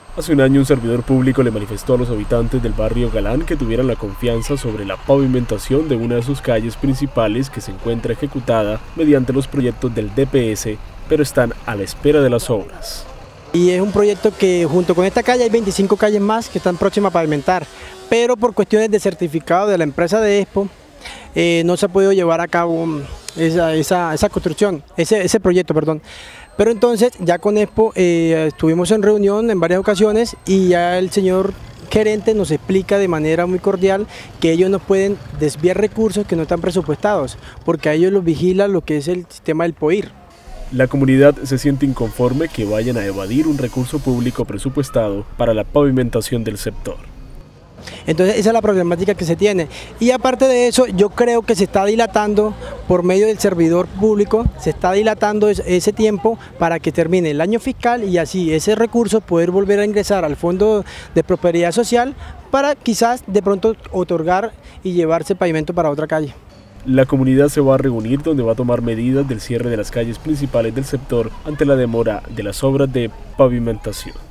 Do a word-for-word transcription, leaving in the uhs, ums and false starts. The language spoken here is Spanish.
Hace un año un servidor público le manifestó a los habitantes del barrio Galán que tuvieran la confianza sobre la pavimentación de una de sus calles principales que se encuentra ejecutada mediante los proyectos del D P S, pero están a la espera de las obras. Y es un proyecto que junto con esta calle hay veinticinco calles más que están próximas a pavimentar, pero por cuestiones de certificado de la empresa de Expo eh, no se ha podido llevar a cabo esa, esa, esa construcción, ese, ese proyecto, perdón. Pero entonces ya con Expo eh, estuvimos en reunión en varias ocasiones y ya el señor gerente nos explica de manera muy cordial que ellos no pueden desviar recursos que no están presupuestados, porque a ellos los vigila lo que es el sistema del P O I R. La comunidad se siente inconforme que vayan a evadir un recurso público presupuestado para la pavimentación del sector. Entonces esa es la problemática que se tiene, y aparte de eso yo creo que se está dilatando por medio del servidor público, se está dilatando ese tiempo para que termine el año fiscal y así ese recurso poder volver a ingresar al Fondo de Prosperidad Social para quizás de pronto otorgar y llevarse pavimento para otra calle. La comunidad se va a reunir donde va a tomar medidas del cierre de las calles principales del sector ante la demora de las obras de pavimentación.